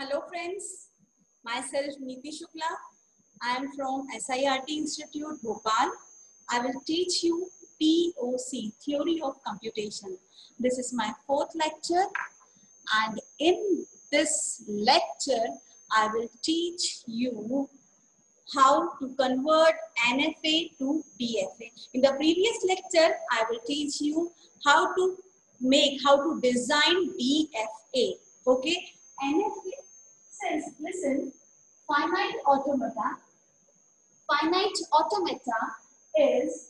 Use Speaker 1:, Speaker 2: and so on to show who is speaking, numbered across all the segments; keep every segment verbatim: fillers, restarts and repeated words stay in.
Speaker 1: Hello friends, myself Neeti Shukla. I am from S I R T Institute, Bhopal. I will teach you T O C, Theory of Computation. This is my fourth lecture, and in this lecture, I will teach you how to convert N F A to D F A. In the previous lecture, I will teach you how to make, how to design D F A. Okay, N F A says, listen, finite automata. Finite automata is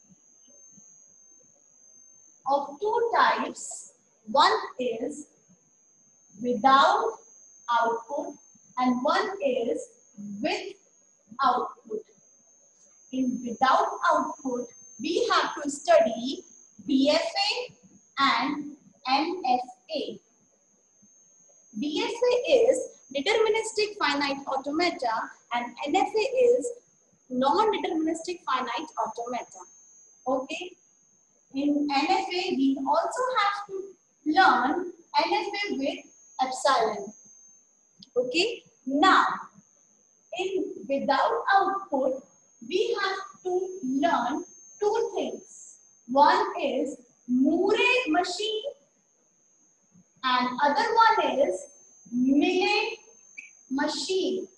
Speaker 1: of two types. One is without output and one is with output. In without output, we have to study D F A and N F A. D F A is deterministic finite automata and N F A is non-deterministic finite automata. Okay. In N F A, we also have to learn N F A with epsilon. Okay. Now, in without output, we have to learn two things. One is Moore machine and other one is Millet machine.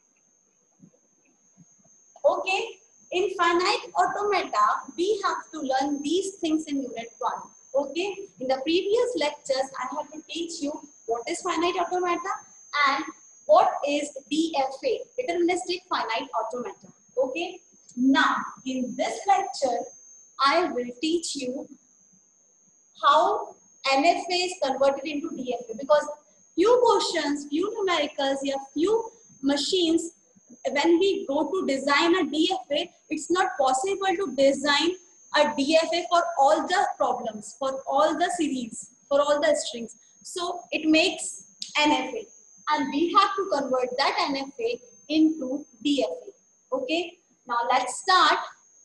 Speaker 1: Okay, in finite automata, we have to learn these things in unit one. Okay, in the previous lectures, I have to teach you what is finite automata and what is D F A, deterministic finite automata. Okay, now in this lecture, I will teach you how N F A is converted into D F A, because few questions, few numericals, yeah, few machines, when we go to design a D F A, it's not possible to design a D F A for all the problems, for all the series, for all the strings. So it makes N F A, and we have to convert that N F A into D F A. Okay, now let's start.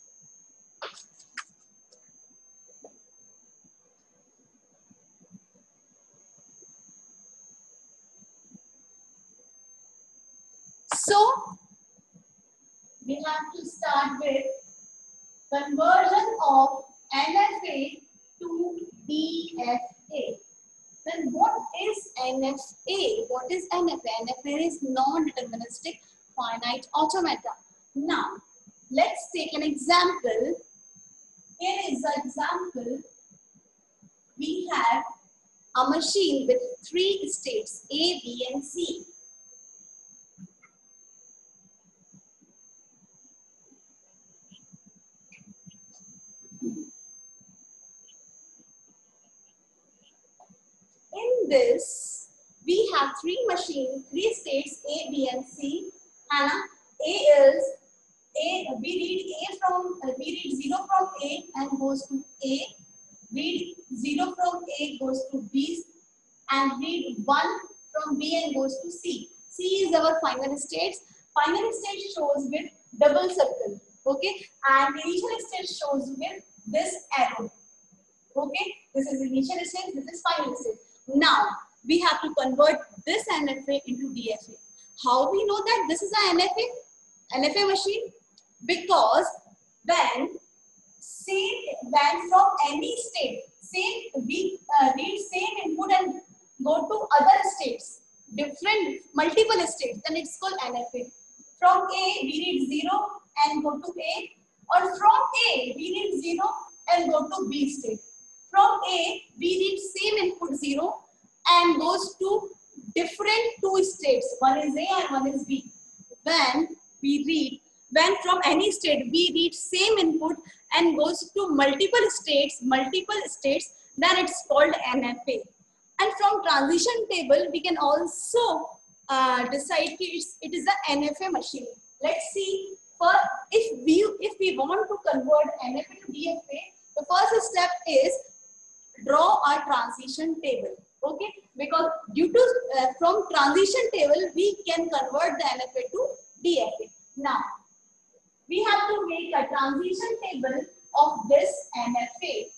Speaker 1: So we have to start with conversion of N F A to D F A. Then what is N F A? What is N F A? N F A is non-deterministic finite automata. Now, let's take an example. Here is an example. We have a machine with three states, A, B, and C. In this, we have three machines, three states, A, B, and C. And A is, A, we read A from, uh, we read zero from A and goes to A. Read zero from A goes to B. And read one from B and goes to C. C is our final states. Final state shows with double circle. Okay. And initial state shows with this arrow. Okay. This is initial state, this is final state. Now, we have to convert this N F A into D F A. How we know that this is an N F A? N F A machine? Because when, same, when from any state, same, we uh, read same input and go to other states, different, multiple states, then it's called N F A. From A, we read zero and go to A. Or from A, we read zero and go to B state. From A, we read same input zero and goes to different two states. One is A and one is B. When we read, when from any state we read same input and goes to multiple states, multiple states, then it's called N F A. And from transition table, we can also uh, decide it's, it is an N F A machine. Let's see, for if we if we want to convert N F A to D F A, the first step is draw a transition table. Okay, because due to uh, from transition table we can convert the N F A to D F A. Now we have to make a transition table of this N F A.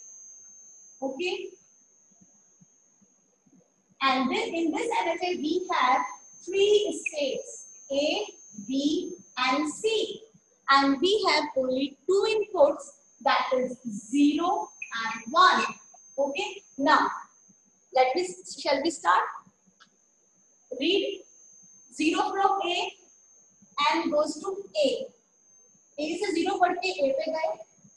Speaker 1: Okay, and this, in this N F A we have three states, A, B, and C. And we have only two inputs, that is zero and one. Okay, now let me, shall we start? Read zero from A and goes to A. A से zero पढ़ के A पे गए.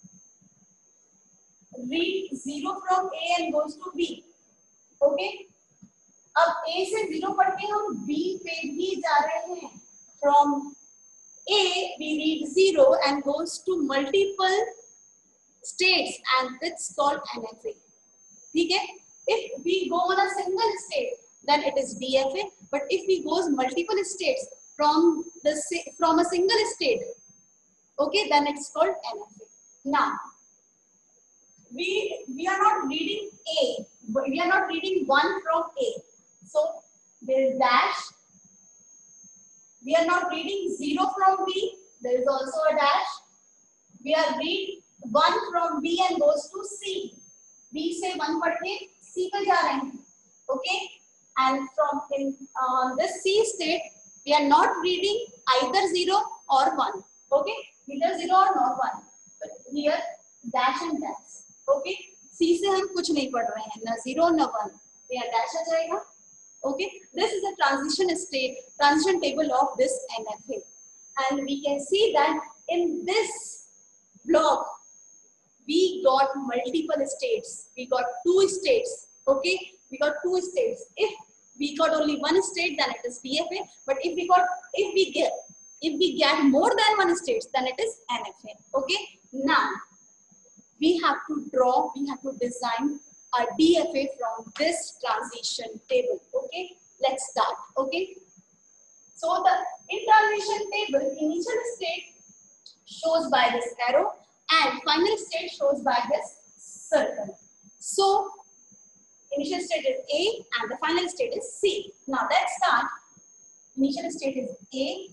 Speaker 1: Read zero from A and goes to B. Okay. अब A से zero पढ़ के हम B पे भी जा रहे हैं. From A we read zero and goes to multiple states, and it's called N F A. ठीक है? If we go on a single state, then it is D F A. But if we goes multiple states from the from a single state, okay, then it's called N F A. Now, we we are not reading A, but we are not reading one from A. So there is dash. We are not reading zero from B. There is also a dash. We are reading one from B and goes to C. B से one पढ़ के C पे जा रहे हैं. Okay. And from in uh, this C state, we are not reading either zero or one. Okay. Neither zero or not one. But here dash and dash. Okay. C से हम कुछ नहीं पढ़ रहे हैं. ना zero ना one. तो यहाँ dash आ जाएगा. Okay, this is a transition state, transition table of this N F A, and we can see that in this block we got multiple states. We got two states. Okay, we got two states. If we got only one state, then it is D F A. But if we got, if we get, if we get more than one state, then it is N F A. Okay, now we have to draw, we have to design a D F A from this transition table. Okay, let's start. Okay, so the in transition table, initial state shows by this arrow and final state shows by this circle. So initial state is A and the final state is C. Now let's start. Initial state is A.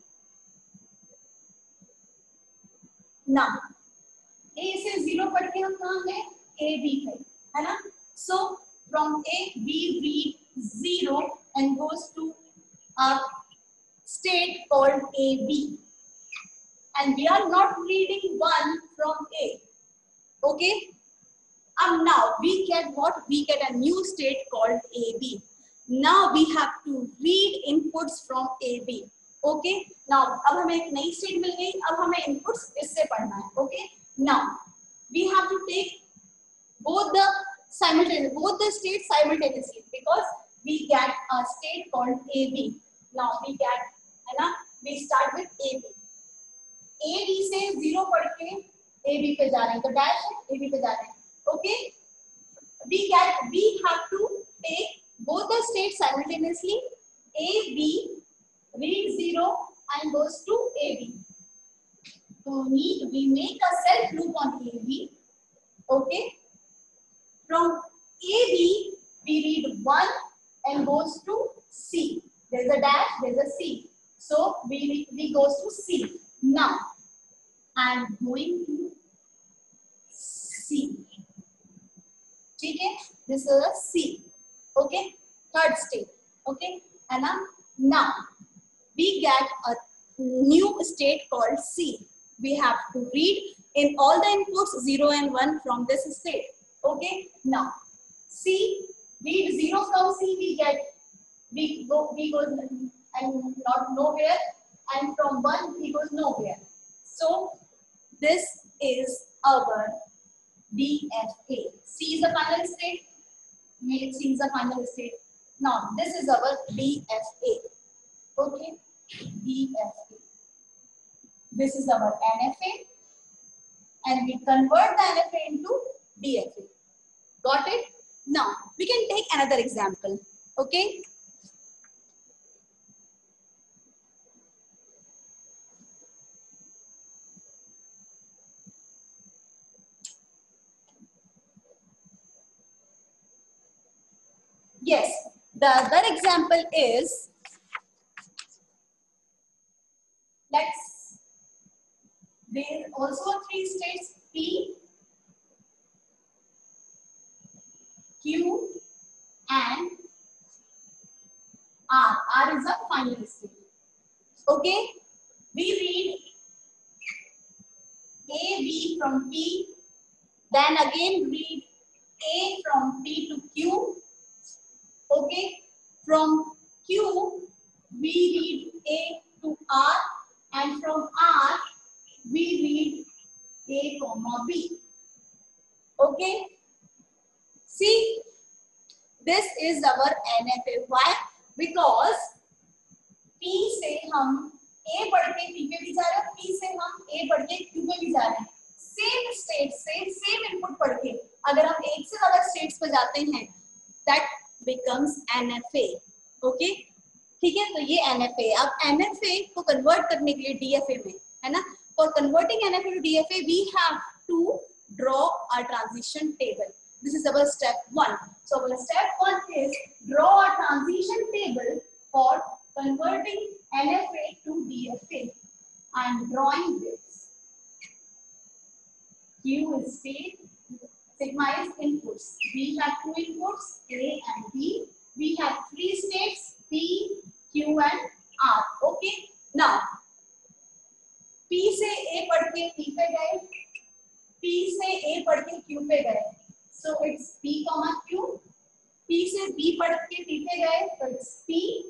Speaker 1: Now A से zero पढ़ के हम कहाँ हैं? A B पे, है ना? So from A, we read zero and goes to a state called A B. And we are not reading one from A. Okay? And now we get what? We get a new state called A B. Now we have to read inputs from A B. Okay? Now, अब हमें एक नई state मिल गई. अब हमें inputs इससे पढ़ना है. Okay? Now, we have to take both the simultaneous, both the states simultaneously, because we get a state called A B. Now we get, है ना? We start with A B. A B से zero पढ़ के A B पे जा रहे हैं, तो dash है A B पे जा रहे हैं. Okay? We get, we have to take both the states simultaneously. A B read zero and goes to A B. So we we make a self loop on A B. Okay? From A B, we read one and goes to C. There's a dash, there's a C. So we, we goes to C. Now, I'm going to C. Okay? This is a C. Okay? Third state. Okay? And now, we get a new state called C. We have to read in all the inputs zero and one from this state. Okay, now C, read zero from C, we get, we go, we go and not nowhere, and from one we goes nowhere. So this is our D F A. C is the final state. C is the final state. Now this is our D F A. Okay, D F A. This is our N F A, and we convert the N F A into D F A. Got it? Now we can take another example. Okay. Yes, the other example is, let's, there is also three states P, Q and R. R is the final state. Okay, we read A, B from P, then again read A from P to Q. Okay, from Q we read A to R, and from R we read A comma B. Okay, see, this is our N F A. Why? Because P से हम A पढ़ के P पे भी जा रहे हैं, P से हम A पढ़ के Q पे भी जा रहे हैं. सेम स्टेट से सेम इनपुट पढ़ के अगर हम एक से ज्यादा स्टेट्स पे जाते हैं, that becomes N F A. Okay, ठीक है, तो ये N F A. अब N F A को कन्वर्ट करने के लिए D F A में, है ना, for converting N F A to D F A we have to draw a transition table. This is our step one. So our step one is draw a transition table for converting N F A to D F A. I am drawing this. Q is state, sigma is inputs. We have two inputs, A and B. We have three states, P, Q and R. Okay. Now, P से A पढ़ के P पे गए, P से A पढ़ के Q पे गए. So it's P comma Q. P से B पढ़ के P पे गए, so it's P.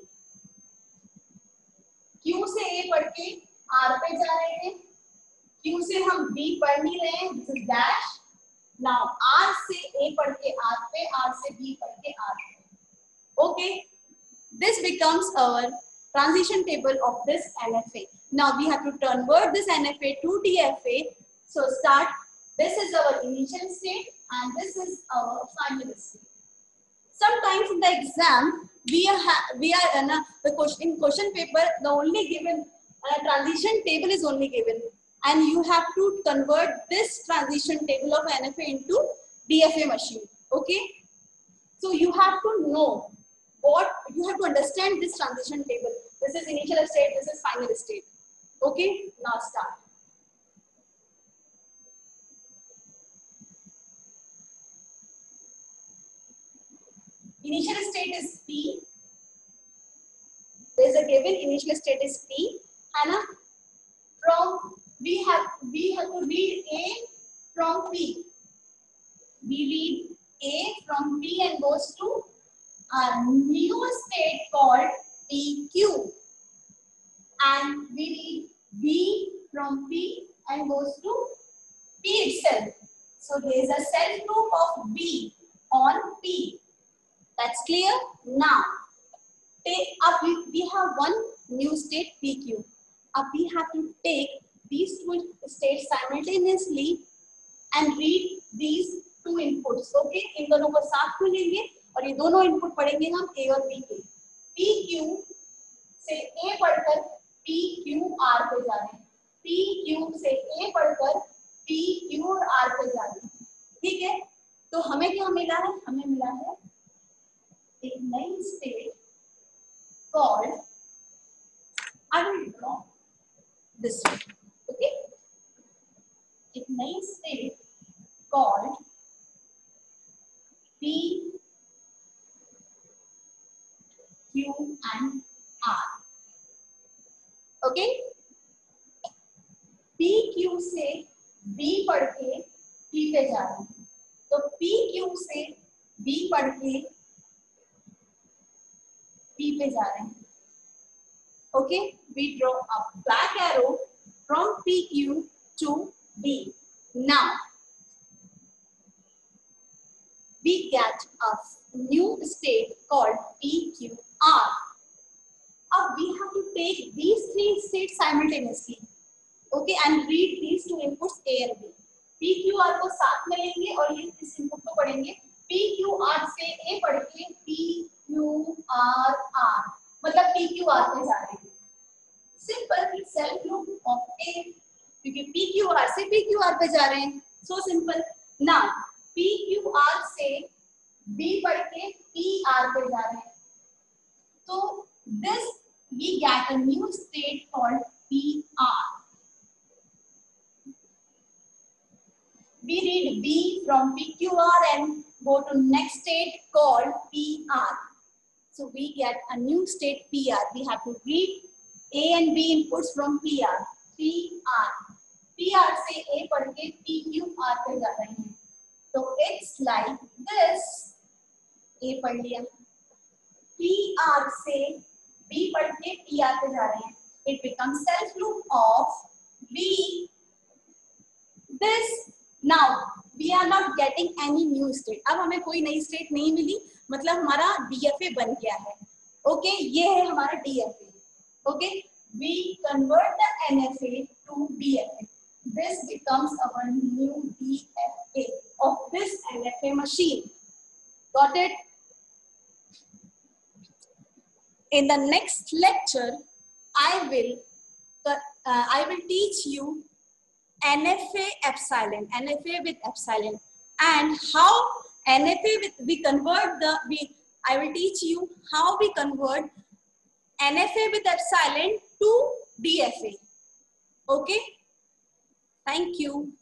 Speaker 1: Q से A पढ़ के R पे जा रहे हैं. Q से हम B पढ़ नहीं रहे हैं, this is dash. Now R से A पढ़ के R पे, R से B पढ़ के R पे. Okay, this becomes our transition table of this N F A. Now we have to convert this N F A to D F A. So start. This is our initial state and this is our final state. Sometimes in the exam we are we are in a, the question in question paper the only given uh, transition table is only given, and you have to convert this transition table of N F A into D F A machine. Okay, so you have to know what you have to understand this transition table. This is initial state, this is final state. Okay, now start. Initial state is P. There is a given initial state is P, है ना? From we have we have to read A from P. We read A from P and goes to a new state called P Q, and we read B from P and goes to P itself. So there is a self loop of B on P. That's clear? Now, take up we, we have one new state P Q. Up we have to take these two states simultaneously and read these two inputs. Okay, इन दोनों को साथ में लेंगे और ये दोनों input पढ़ेंगे हम A और B के. P Q से A पढ़कर P Q R पे जा रहे हैं. P Q से A पढ़कर P Q और R पे जा रहे हैं. ठीक है, तो हमें क्या मिला है? हमें मिला है एक नई state called, I will draw this way. Okay, एक नई state called P Q and R. Okay, P Q से B पढ़ के P पे जा रहे हैं, तो P Q से B पढ़ के P पे जा रहे हैं. Okay, we draw a back arrow from P Q to B. Now we get a new state called P Q R. Now we have to take these three states simultaneously. Okay, and read these two inputs A and B. P Q R को साथ में लेंगे और ये इस input को पढ़ेंगे. P Q R से A पढ़ के P Q R R, मतलब P Q R पे जा रहे हैं. Simple self loop of A, क्योंकि P Q R से P Q R पे जा रहे हैं. So simple. Now P Q R से B पढ़ के P R पे जा रहे हैं. तो this we get a new state called P R. We read B from P Q R and go to next state called P R. So we get a new state P R. We have to read A and B inputs from P R. P R. P R से A पढ़ के P Q R पे जा रहे हैं. So it's like this. A पढ़ लिया. P R से B पढ़ के P R पे जा रहे हैं. It becomes self loop of B. This now we are not getting any new state. अब हमें कोई नई state नहीं मिली, मतलब हमारा D F A बन गया है. Okay okay? ये है हमारा D F A. Okay okay? We convert the N F A to D F A. This becomes our new D F A of this N F A machine. Got it? In the next lecture, I will uh, I will teach you N F A epsilon, N F A with epsilon, and how N F A with we convert the we. I will teach you how we convert N F A with epsilon to D F A. Okay? Thank you.